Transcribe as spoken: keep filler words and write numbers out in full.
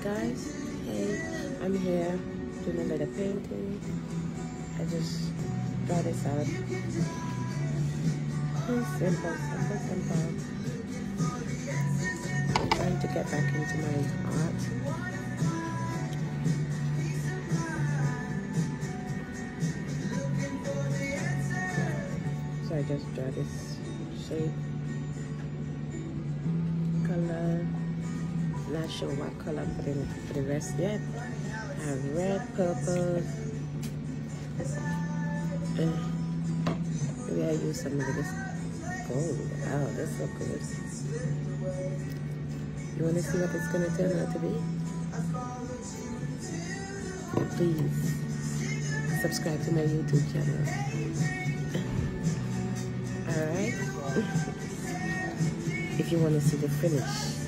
Guys, hey, I'm here doing a little painting. I just draw this out. Very simple, simple, simple. I'm trying to get back into my art. So I just draw this shape, color. Not sure what color I'm putting for the rest yet. I have red, purple. Uh, maybe I use some of this gold. Wow, that's so good. You want to see what it's going to turn out to be? Please subscribe to my YouTube channel. Alright? If you want to see the finish.